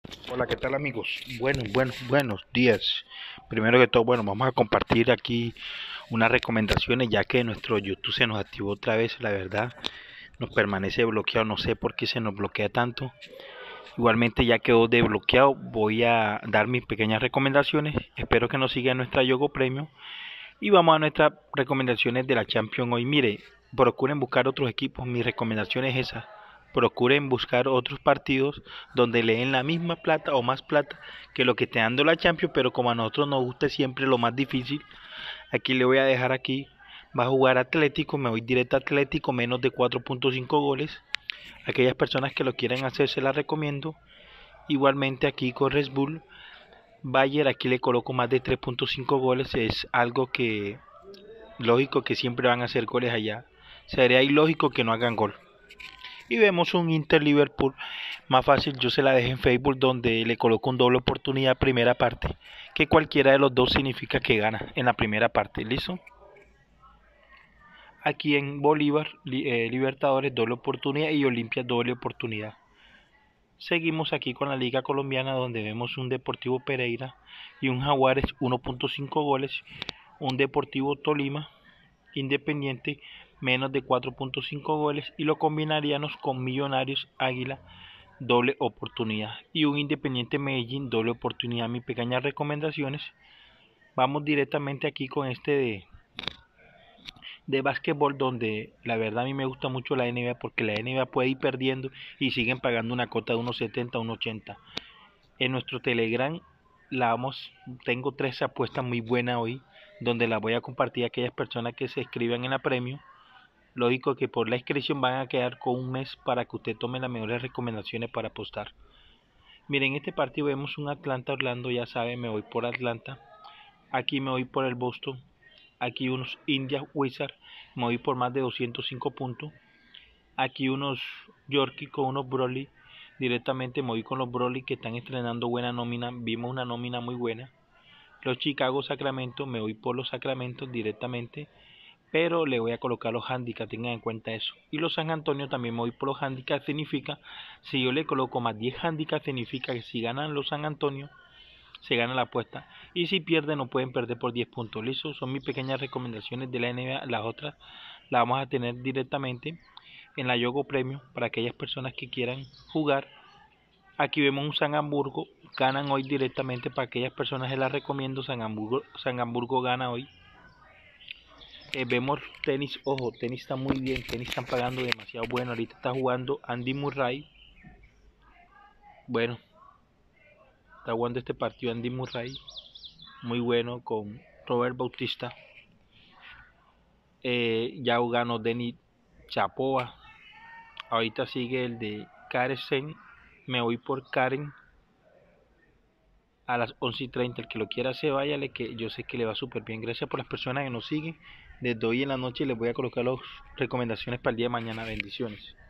Hola, ¿qué tal amigos? Buenos días. Primero que todo, bueno, vamos a compartir aquí unas recomendaciones ya que nuestro YouTube se nos activó otra vez, la verdad, nos permanece bloqueado, no sé por qué se nos bloquea tanto. Igualmente ya quedó desbloqueado, voy a dar mis pequeñas recomendaciones, espero que nos sigan nuestra Yogo Premio y vamos a nuestras recomendaciones de la Champions hoy. Mire, procuren buscar otros equipos, mi recomendación es esa. Procuren buscar otros partidos donde le den la misma plata o más plata que lo que esté dando la Champions, pero como a nosotros nos gusta siempre lo más difícil, aquí le voy a dejar aquí. Va a jugar Atlético, me voy directo a Atlético, menos de 4.5 goles. Aquellas personas que lo quieran hacer se las recomiendo. Igualmente aquí con Red Bull Bayer, aquí le coloco más de 3.5 goles, es algo que lógico que siempre van a hacer goles allá. Sería ilógico que no hagan gol. Y vemos un Inter Liverpool más fácil, yo se la dejé en Facebook donde le coloco un doble oportunidad primera parte, que cualquiera de los dos significa que gana en la primera parte, ¿listo? Aquí en Bolívar, Libertadores doble oportunidad y Olimpia doble oportunidad. Seguimos aquí con la Liga Colombiana donde vemos un Deportivo Pereira y un Jaguares 1.5 goles, un Deportivo Tolima Independiente menos de 4.5 goles y lo combinaríamos con Millonarios Águila doble oportunidad y un Independiente Medellín doble oportunidad. Mis pequeñas recomendaciones. Vamos directamente aquí con este de básquetbol donde la verdad a mí me gusta mucho la NBA porque la NBA puede ir perdiendo y siguen pagando una cota de 1.70 a 1.80. En nuestro Telegram tengo tres apuestas muy buenas hoy donde las voy a compartir a aquellas personas que se escriban en la premio. Lógico que por la inscripción van a quedar con un mes para que usted tome las mejores recomendaciones para apostar. Miren, en este partido vemos un Atlanta Orlando, ya saben, me voy por Atlanta. Aquí me voy por el Boston. Aquí unos India Wizards, me voy por más de 205 puntos. Aquí unos Yorkie con unos Broly. Directamente me voy con los Broly que están estrenando buena nómina. Vimos una nómina muy buena. Los Chicago Sacramento, me voy por los Sacramentos directamente, pero le voy a colocar los handicaps, tengan en cuenta eso. Y los San Antonio también me voy por los handicaps, significa, si yo le coloco más 10 handicaps, significa que si ganan los San Antonio, se gana la apuesta. Y si pierden, no pueden perder por 10 puntos. Listo, son mis pequeñas recomendaciones de la NBA. Las otras las vamos a tener directamente en la Yogo Premio para aquellas personas que quieran jugar. Aquí vemos un San Hamburgo, ganan hoy directamente para aquellas personas que las recomiendo. San Hamburgo gana hoy. Vemos tenis, ojo, tenis está muy bien, tenis están pagando demasiado bueno. Ahorita está jugando Andy Murray. Bueno, está jugando este partido Andy Murray, muy bueno con Robert Bautista. Ya ganó Denis Chapoa. Ahorita sigue el de Carlsen. Me voy por Karen a las 11:30. El que lo quiera se váyale, que yo sé que le va súper bien. Gracias por las personas que nos siguen. Desde hoy en la noche les voy a colocar las recomendaciones para el día de mañana. Bendiciones.